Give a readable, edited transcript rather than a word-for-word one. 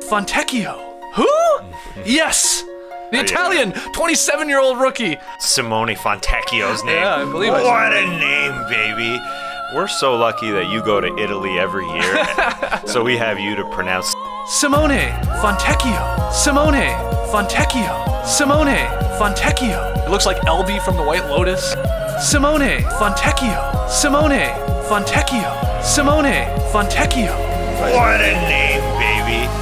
Fontecchio. Who? Yes! The Italian 27-year-old rookie. Simone Fontecchio's name. Yeah, I believe it. What a name, baby. We're so lucky that you go to Italy every year, so we have you to pronounce Simone Fontecchio. Simone Fontecchio. Simone Fontecchio. It looks like Albie from the White Lotus. Simone Fontecchio. Simone Fontecchio. Simone Fontecchio. What a name, baby.